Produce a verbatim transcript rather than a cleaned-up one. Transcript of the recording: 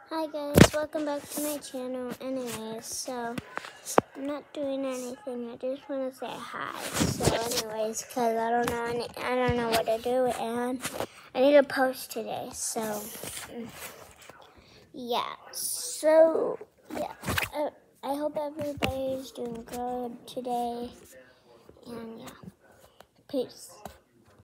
Hi guys, welcome back to my channel. Anyways, so I'm not doing anything. I just want to say hi. So anyways, because I don't know any, I don't know what to do, and I need to post today. So yeah. So yeah. I, I hope everybody is doing good today. And yeah, peace.